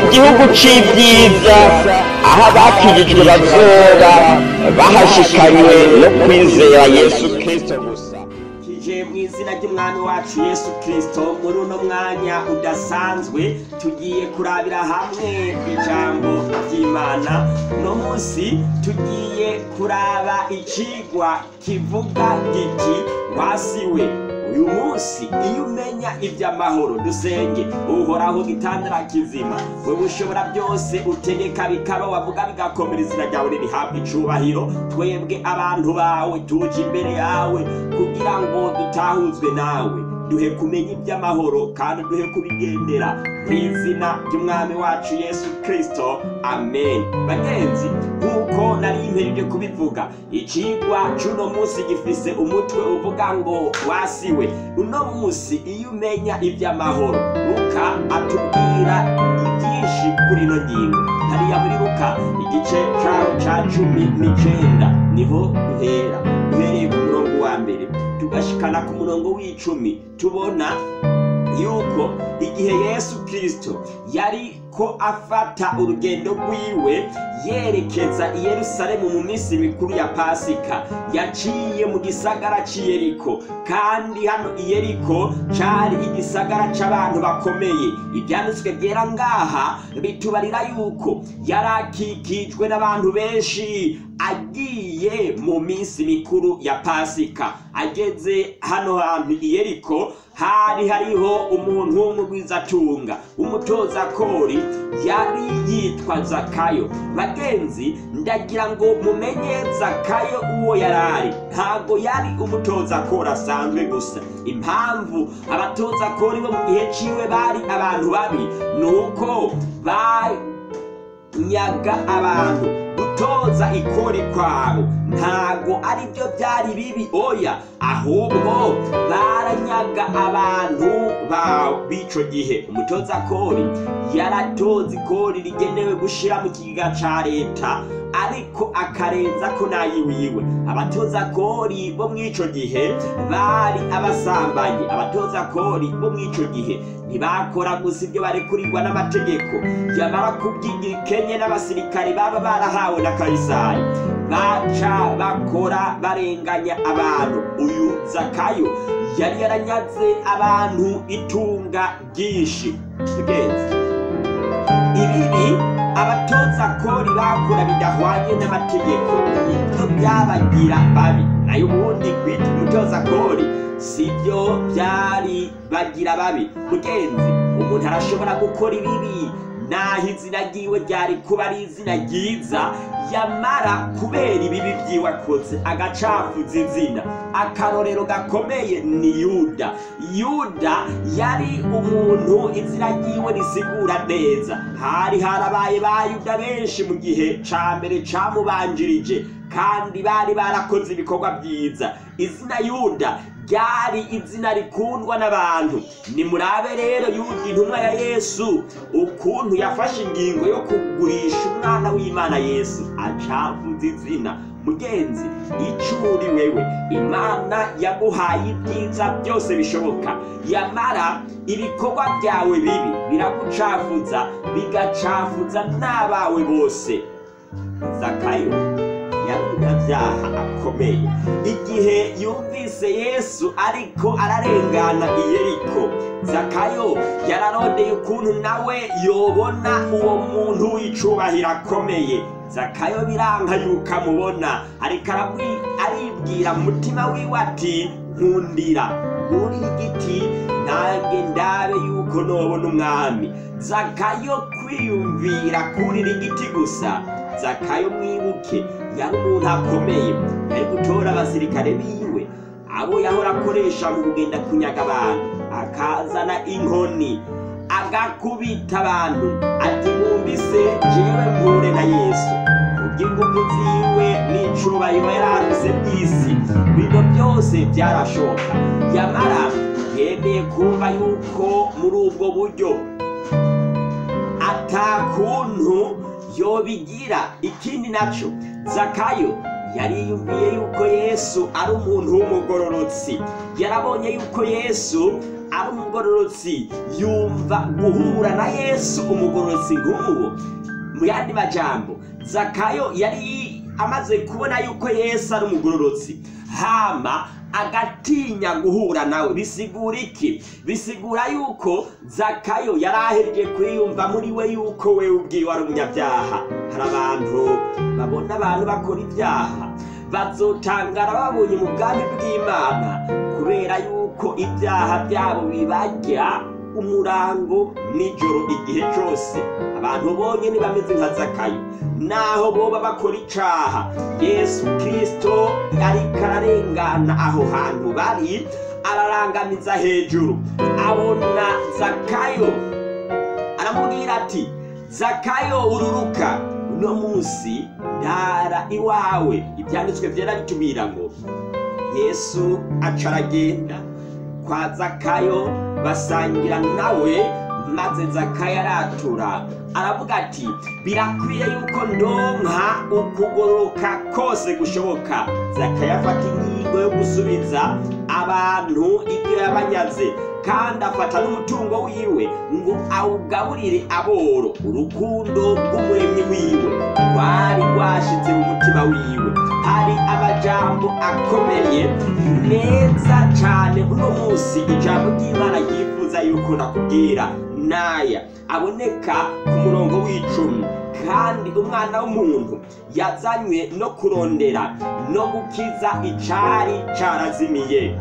gihugu c'ibyiza aho abakirijwe bazoba bahashikanywe no kwizera Yesu Kristo gusa. Kije mu izina ry'umwami wacu Yesu Kristo, muri uno mwanya udasanzwe tugiye kurabira hamwe ijambo ry'Imana. No munsi tugiye kuraba icigwa kivuga giti wasiwe. Uyu munsi iyo umenya iby'amahoro, dusenge. Uhoraho gitandara kizima, wewe ushobora byose, utegeka bikaba, wavuga bigakomera, izina ryawe rihabwe icubahiro. Twebwe abantu bawe tuje imbere yawe kugira ngo dutahuzwe nawe, duhe kumenya iby'amahoro kandi duhe kubigendera mu izina ry'umwami wacu Yesu Kristo, amen. Bagenzi, nk'uko nari impereje kubivuga, icigwa c'uno munsi gifise umutwe uvuga ngo wasiwe. Uno munsi iyo umenya iby'amahoro, Luka atubwira ibyinshi kuri ino ngingo. Hariya muri Luka igice caho ca 19 niho duhera, duhereye ku murongo wa mbere tugashikana ku murongo w'icumi. Tubona yuko igihe Yesu Kristo yariko afata urugendo rwiwe yerekeza i Yerusalemu mu minsi mikuru ya Pasika, yaciye mu gisagara c'i Yeriko. Kandi hano i Yeriko cari igisagara c'abantu bakomeye. Ivyanditswe vyera ngaha bitubarira yuko yarakikijwe n'abantu benshi agiye mu minsi mikuru ya Pasika. Ageze hano hantu i Yeriko, hari hariho umuntu w'umugwizatunga, umutoza kori, yari yitwa Zakayo. Bagenzi, ndagira ngo mumenye Zakayo uwo yarari. Ntago yari umutoza kori asanzwe gusa. Impamvu abatoza kori bo mu gihe ciwe bari abantu babi, nuko banyaga abantu. Gutoza ikori kwabo ntago ari byo byari bibi, oya, ahubwo baranyaga abantu b'ico gihe. Umutoza kori yaratoza ikori rigenewe gushira mu kigega ca leta, ariko akarenza ko nayiwiwe. Abatoza kori bo mw'ico gihe bari abasambanyi. Abatoza kori bo mw'ico gihe ntibakora gusa ibyo barekurirwa n'amategeko, yamara kubyigira Kenye n'abasirikari baba barahawe na Kaisari, baca bakora barenganya abantu. Uyu Zakayo yari yaranyaze abantu itunga ryinshi. Ibibi abatoza kori bakora bidahwanye n'amategeko nibyo byabagira babi. Nayo ubundi kwita umutoza kori sibyo byari bagira babi. Mugenzi, umuntu arashobora gukora ibibi naho izina ryiwe ryari kuba ari izina ryiza, yamara kubera ibibi vyiwe akoze agacafuza izina. Akarorero gakomeye ni Yuda. Yuda yari umuntu izina ryiwe risigura neza. Hari harabaye ba Yuda benshi mu gihe ca mbere camubanjirije, kandi bari barakoze ibikorwa byiza. Izina Yuda ryari izina rikundwa n'abantu. Nimurabe rero Yuda intumwa ya Yesu ukuntu yafashe ingingo yo kugurisha umwana w'Imana Yesu, acavuza izina. Mugenzi, icuri wewe, Imana yaguhaye ibyiza byose bishoboka, yamara ibikorwa byawe bibi biragucafuza, bigacafuza n'abawe bose. Zakayo yari umunyabyaha akomeye. Igihe yumvise Yesu ariko ararengana i Yeriko, Zakayo yararondeye ukuntu nawe yobona uwo muntu w'icubahiro akomeye. Zakayo biranka yuko amubona, ariko aribwira mu mutima wiwe ati, nkundira muri igiti nange ndabe yuko nobona umwami. Zakayo kwiyumvira kurira igiti gusa. Zakayo mwibuke, yari umuntu akomeye, yari gutora abasirikare biwe abo yahora akoresha mu kugenda kunyaga abantu, akazana inkoni agakubita abantu, ati mwumvise jewe mpure na Yesu. Kubw'ingufu ziwe n'icubahiro yarafise by'isi, bino byose byarashoboka. Yamara yemeye kumva yuko muri ubwo buryo atakuntu yobigira. Ikindi naco, Zakayo yariyumviye yuko Yesu ari umuntu w'umugororotsi, yarabonye yuko Yesu ari umugororotsi, yumva guhura na Yesu umugororotsi nk'uwo. Mu yandi majambo, Zakayo yari amaze kubona yuko Yesu ari umugororotsi, hama agatinya guhura nawe. Bisigura iki? Bisigura yuko Zakayo yari ahereje kwiyumva muri we yuko we ubwiwe ari umunyabyaha. Hari abantu babona abantu bakora ibyaha bazotangara babonye mu bwami bw'Imana, kubera yuko ibyaha byabo bibarya umurango nijoro igihe cyose. Abantu bonyine bameze nka Zakayo, naho boba bakora icaha, Yesu Kristo ariko ararengana aho hantu bari, ararangamiza hejuru, abona Zakayo, aramubwira ati, Zakayo ururuka, uno munsi ndara iwawe. Ibyanditswe byera bitubwira ngo Yesu acaragenda kwa Zakayo, basangira nawe, maze Zakayo aratura, aravuga ati, birakwiye yuko ndonka ukugororoka kose gushoboka. Zakayo afata ingingo yo gusubiza abantu ibyo yabanyaze, kandi afata n'umutungo wiwe ngo awugaburire aboro. Urukundo rw'umuremyi wiwe rwari rwashitse mu mutima wiwe. Hari amajambo akomeye neza cyane uno munsi ijambo ry'Imana ryifuza yuko nakubwira, naya aboneka ku murongo w'icumi. Kandi umwana w'umuntu yazanywe no kurondera no gukiza icari carazimiye.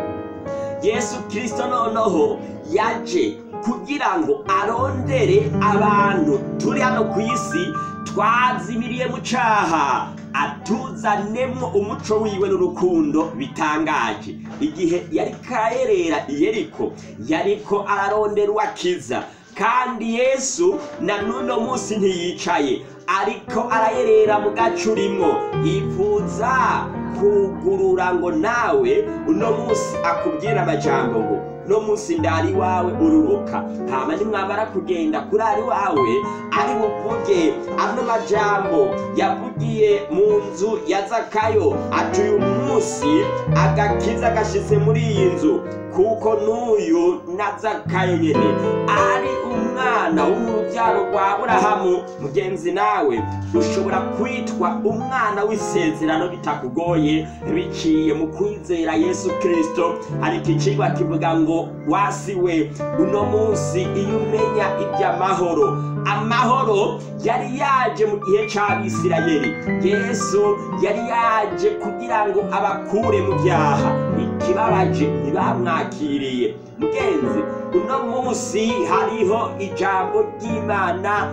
Yesu Kristo noneho yaje kugira ngo arondere abantu turi hano ku isi twazimiriye mu caha, atuzanemo umuco wiwe n'urukundo bitangaje. Igihe yari kayerera i Yeriko, yariko ararondera uwakiza, kandi Yesu na nuno munsi ntiyicaye, ariko arayerera mu gace urimwo, yifuza kugurura ngo nawe uno munsi akubwira amajambo ngo no munsi ndari wawe ururuka. Hama nimwamara kugenda kuri ari wawe, ari buvuge ano majambo yavugiye mu nzu ya Zakayo, ati uyu munsi agakiza gashitse muri iyi nzu, kuko n'uyu na Zakayo nyene ari umwana w'urubyaro rwa Aburahamu. Mugenzi, nawe ushobora kwitwa umwana w'isezerano bitakugoye, biciye mu kwizera Yesu Kristo. Ariko icigwa kivuga ngo wasiwe uno munsi iyo umenya iby'amahoro. Amahoro yari yaje mu gihe c'Abisirayeli. Yesu yari yaje kugira ngo abakure mu byaha. Ikibabaje ntibamwakiriye. Mugenzi, uno munsi hariho ijambo ry'Imana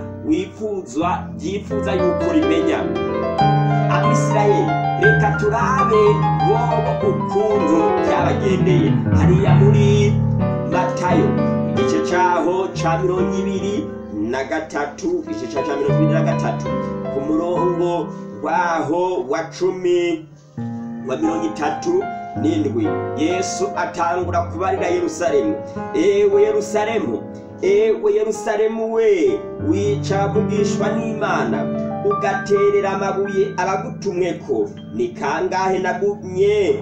byifuza yuko rimenya. Abisirayeli, reka turabe bobo ukuntu byabagendeye. Hariya muri Matayo igice cyaho ca 23, igice ca 23 ku murongo waho wa 37, Yesu atangura kubarira Yerusalemu. Ewe Yerusalemu, ewe Yerusalemu we, wicavugishwa n'Imana, ugaterera amabuye abagutumweko. Ni kangahe nagumye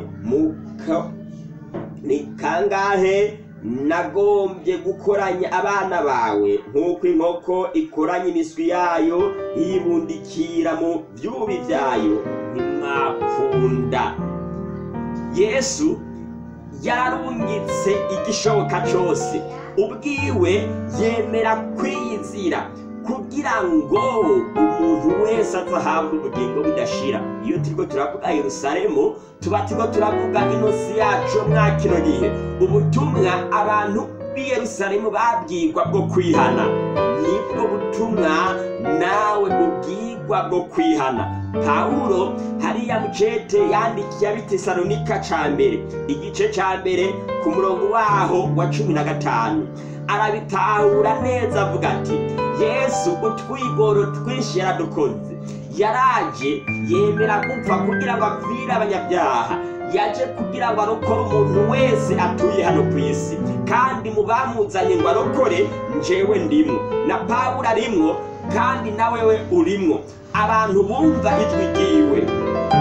ni kangahe nagombye gukoranya abana bawe, nk'uko inkoko ikoranya imiswi yayo yibundikira mu byubi byayo, ntimwakunda. Yesu yararungitse igishoboka cyose, ubwiwe yemera kwiyizira kugira ngo umuntu wese azahabwe ubugingo budashira. Iyo turiko turavuga Yerusalemu, tuba turiko turavuga inosi yacu mwa kino gihe. Ubutumwa abantu b'i Yerusalemu babwirwa bwo kwihana, nibwo butumwa nawe ubwirwa bwo kwihana. Pawulo hariya mu cete yandikiye Abitesalonika ca mbere, igice ca mbere ku murongo waho wa 15, arabitahura neza avuga ati, Yesu utwigoro twinshi yaradukoze. Yaraje yemera gupfa kugira ngo avire abanyabyaha, yaje kugira ngo arokore umuntu wese atuye hano ku isi. Kandi mu bamuzanye ngo arokore, njewe ndimwo, na Pawulo arimwo, kandi nawewe urimwo. Abantu bumva ijwi ryiwe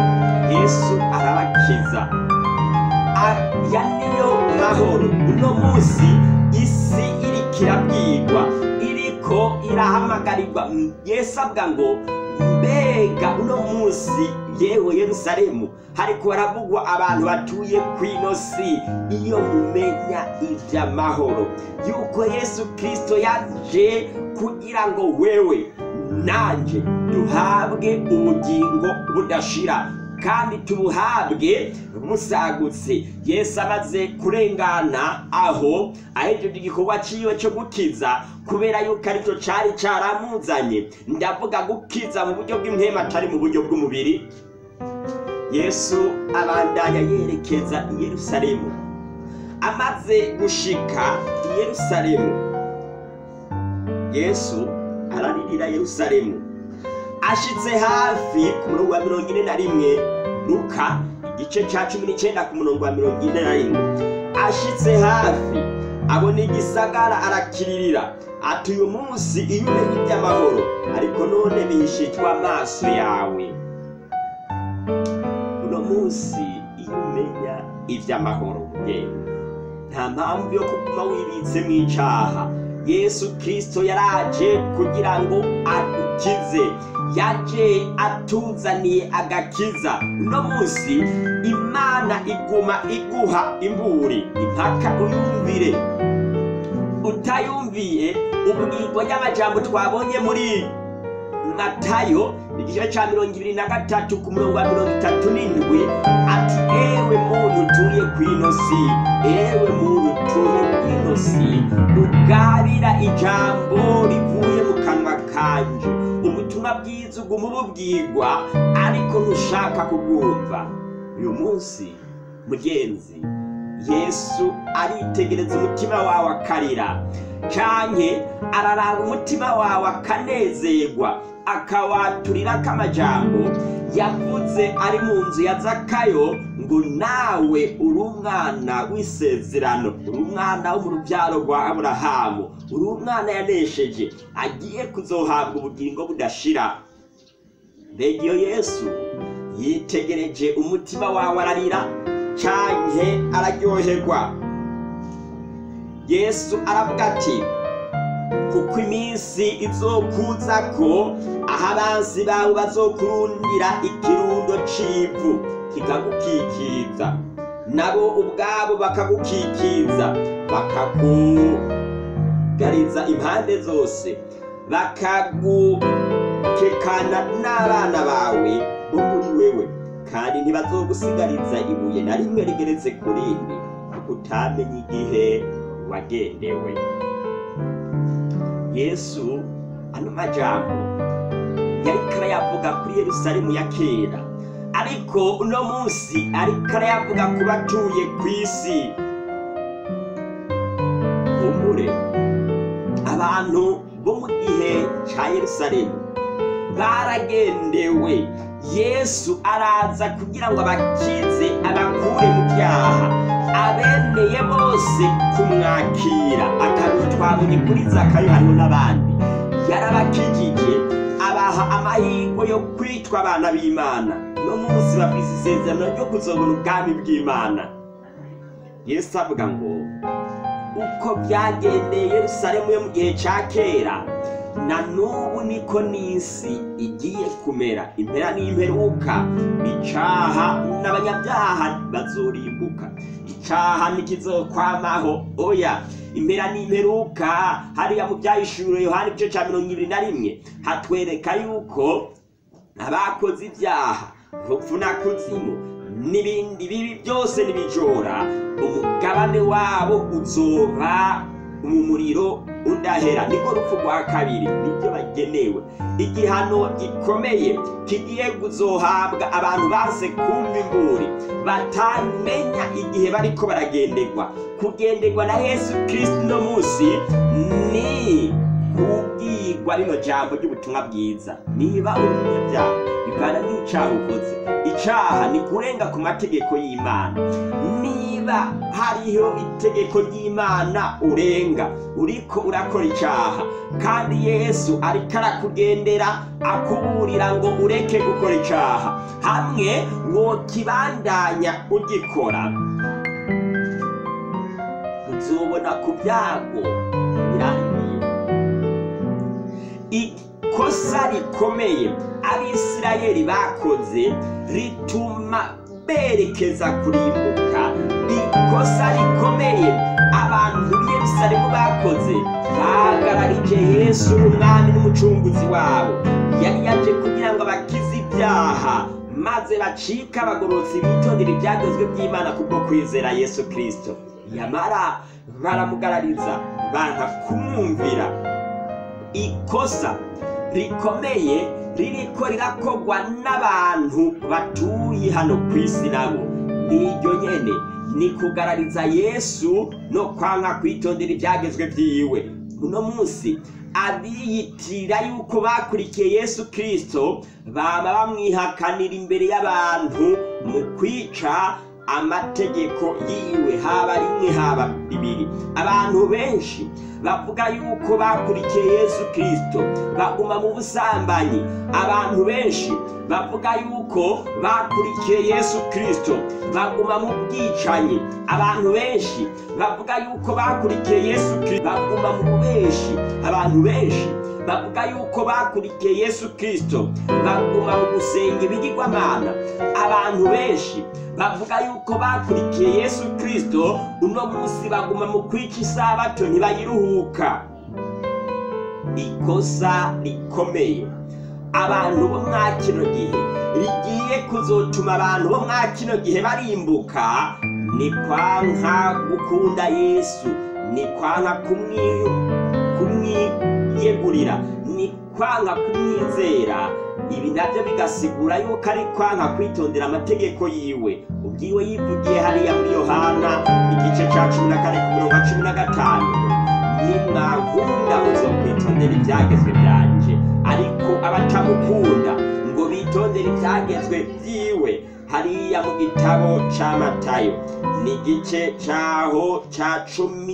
Yesu arabakiza. Aya niyo mahoro uno munsi isi iriko irabwirwa, iriko irahamagarirwa. Yesu avuga ngo mbega uno munsi yewe Yerusalemu hariko haravugwa abantu batuye kw'ino si, iyo mumenya ivy'amahoro yuko Yesu Kristo yaje kugira ngo wewe nanje duhabwe ubugingo budashira, kandi tubuhabwe busagutse. Yesu amaze kurengana aho ahejeje igikorwa ciwe cyo gukiza, kubera yuko aricyo cari caramuzanye, ndavuga gukiza mu buryo bw'impema atari mu buryo bw'umubiri. Yesu abandanya yerekeza i Yerusalemu. Amaze gushika i Yerusalemu, Yesu araririra Yerusalemu. Ashitse hafi ku murongo wa 41, Luka igice ca 19 ku murongo wa 41, ashitse hafi abona igisagara arakiririra ati uyu munsi iyo umenye iby'amahoro, ariko none bihishitwa amaso yawe. Uno munsi iyo umenya iby'amahoro yewe, nta mpamvu yo kuguma wibitse mu icaha. Yesu Kristo yaraje kugira ngo adukize, yaje atuzaniye agakiza. Uno munsi Imana iguma iguha imburi impaka uyumvire. Utayumviye ubwirwa y'amajambo twabonye muri Matayo igice ca 23 ku murongo wa 37, ati ewe muntu utuye kw'ino si, ewe muntu utuye kw'ino si, ugabira ijambo rivuye mu kanwa kanje. Ubutumwa bwiza uguma ububwirwa ariko ntushaka kubwumva. Uyu munsi mugenzi, Yesu aritegereza umutima wawe akarira, canke araraba umutima wawe akanezerwa, akawaturira k'amajambo yavuze ari mu nzu ya Zakayo ngo nawe uri umwana w'isezerano, uri umwana wo mu rubyaro rwa Aburahamu, uri umwana yanesheje agiye kuzohabwa ubugingo budashira. Mbega iyo Yesu yitegereje umutima wawe ararira canke araryoherwa? Yesu aravuga ati kuko iminsi izokuzako aho abansi bawe bazokurundira ikirundo c'ivu kikagukikiza, nabo ubwabo bakagukikiza, bakakugariza impande zose, bakagukekana n'abana bawe bo muri wewe, kandi ntibazogusigariza ibuye na rimwe rigeretse ku rindi, kuko utamenye igihe wagendewe. Yesu ano majambo yariko arayavuga kuri Yerusalemu ya kera, ariko uno munsi ariko arayavuga ku batuye kw'isi. Humure, abantu bo mu gihe ca Yerusalemu baragendewe. Yesu araza kugira ngo abakize, abakure mu byaha, abemeye bose kumwakira. Akarusho twabonye kuri Zakayo, hariho n'abandi yarabakijije, abaha amahirwe yo kwitwa abana b'Imana. No munsi bafise isezerano ryo kuzobona ubwami bw'Imana. Yesu avuga ngo uko byagendeye Yerusalemu yo mu gihe ca kera, na n'ubu niko n'isi igiye kumera. Impera n'imperuka, icaha n'abanyabyaha bazorimbuka. Icaha ntikizokwamaho, oya. Impera n'imperuka, hariya mu Vyahishuriwe Yohana igice ca 21 hatwereka yuko abakoze ibyaha, urupfu na kuzimu n'ibindi bibi byose n'ibijora, umugabane wabo uzoba mu muriro udahera. Niko rupfu rwa kabiri, nibyo bagenewe. Igihano gikomeye kigiye kuzohabwa abantu base kumva imburi, batamenya igihe bariko baragenderwa. Kugenderwa na Yesu Kristo no munsi ni kubwirwa rino jambo ry'ubutumwa bwiza. Niba uri umunyabyaha bivana n'icaha ukoze, icaha ni kurenga ku mategeko y'Imana. Niba niba hariho itegeko ry'Imana urenga uriko urakora icaha kandi Yesu ariko arakugendera akuburira ngo ureke gukora icaha, hamwe wokibandanya ugikora uzobona ku byago birangiye. Ikosa rikomeye Abisirayeli bakoze rituma berekeza kurimbuka. Ikosa rikomeye abantu b'i Yerusalemu bakoze bahagararije Yesu umwami n'umucunguzi wabo. Yari yaje kugira ngo abakize ibyaha maze bacika abagororotsi bitondera ibyagezwe by'Imana kubwo kwizera Yesu Kristo. Yamara baramugarariza banka kumwumvira. Ikosa rikomeye ririko rirakogwa n'abantu batuye hano kw'isi nabo niryo nyene, ni kugarariza Yesu no kwanka kwitondera ibyagezwe byiwe. Uno munsi abiyitira yuko bakurikiye Yesu Kristo baba bamwihakanira imbere y'abantu mu kwica amategeko yiwe, haba rimwe haba bibiri. Abantu benshi bavuga yuko bakurikiye Yesu Kristo baguma mu busambanyi. Abantu benshi bavuga yuko bakurikiye Yesu Kristo baguma mu bwicanyi. Abantu benshi bavuga yuko bakurikiye Yesu Kristo baguma mu bubeshi. Abantu benshi bavuga yuko bakurikiye Yesu Kristo baguma mu gusenga ibigirwamana. Abantu benshi bavuga yuko bakurikiye Yesu Kristo uno munsi baguma mu kwica isabato ntibayiruhuka. Ikosa rikomeye abantu bo mwa kino gihe rigiye kuzotuma abantu bo mwa kino gihe barimbuka ni kwanka gukunda Yesu, ni kwanka kumwiyegurira, ni kwanka kumwizera. Ibi nabyo bigasigura yuko ari kwanka kwitondera amategeko yiwe. Ubwiwe yivugiye hariya muri Yohana igice ca 14:15, nimwankunda muzokwitondera ibyagezwe byanje. Ariko abatamukunda ngo bitondere ibyagezwe byiwe, hariya mu gitabo ca Matayo ni igice caho ca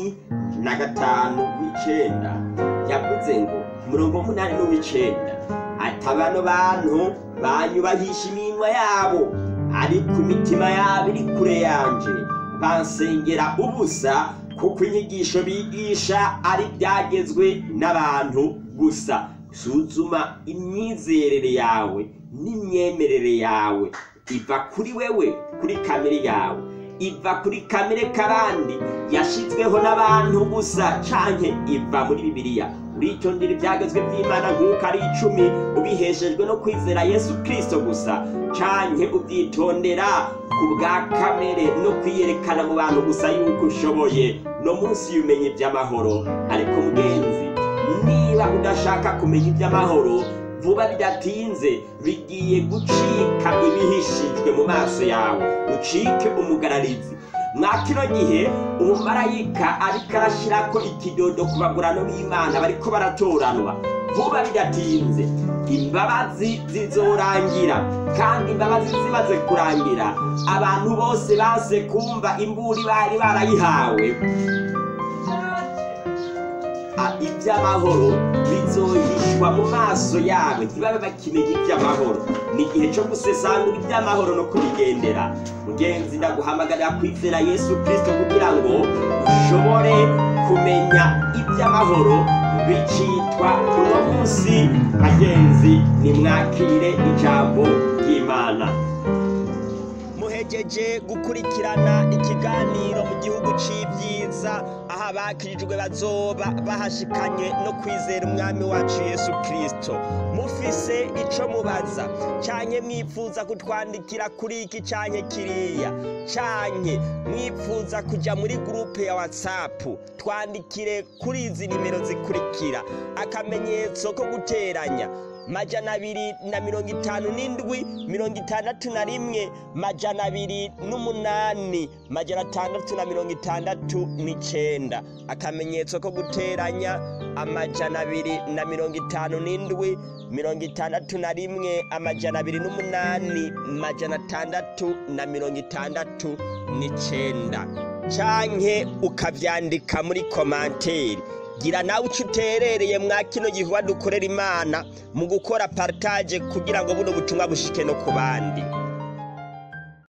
15:9 yavuze ngo 8:9 ati abano bantu banyubahisha iminwa yabo ariko imitima yabo iri kure yanje, bansengera ubusa kuko inyigisho bigisha ari byagezwe n'abantu gusa. Suzuma imyizerere yawe n'imyemerere yawe iva kuri wewe, kuri kamere yawe, iva kuri kamere kabandi yashizweho n'abantu gusa, canke iva muri Bibiliya. Uritondera ibyagezwe by'Imana nk'uko ari 10 ubiheshejwe no kwizera Yesu Kristo gusa, canke ubyitondera ku bwa kamere no kwiyerekana mu bantu gusa yuko ushoboye. No munsi yumenye iby'amahoro. Ariko mugenzi, niba udashaka kumenya iby'amahoro, vuba bidatinze bigiye gucika ibihishijwe mu maso yawe, ucike umugararizi. Mwa kino gihe umumarayika ariko arashirako ikidodo ku bagurano b'Imana bariko baratoranwa. Vuba bidatinze imbabazi zizorangira, kandi imbabazi zimaze kurangira abantu bose base kumva imburi bari barayihawe, iby'amahoro bizohishwa mu maso yabo, ntibabe bakimenya iby'amahoro. Ni igihe cyo gusesangura iby'amahoro no kubigendera. Mugenzi, ndaguhamagarira kwizera Yesu Kristo kugira ngo ushobore kumenya iby'amahoro bicitwa uno munsi. Bagenzi, nimwakire ijambo ry'Imana. Muhejeje gukurikirana ikiganiro mu gihugu c'ibyiza, aho abakirijwe bazoba bahashikanye no kwizera umwami wacu Yesu Kristo. Mufise ico mubaza canke mwifuza kutwandikira kuri iki canke kiriya, canke mwifuza kuja muri groupe ya WhatsApp, twandikire kuri izi nimero zikurikira: akamenyetso ko guteranya 257 61 208 669, akamenyetso ko guteranya 257 61 208 669. canke ukavyandika muri komanteri. Gira nawe uco uterereye mwa kino gikorwa dukorera Imana mu gukora partage kugira ngo buno butumwa bushike no ku bandi.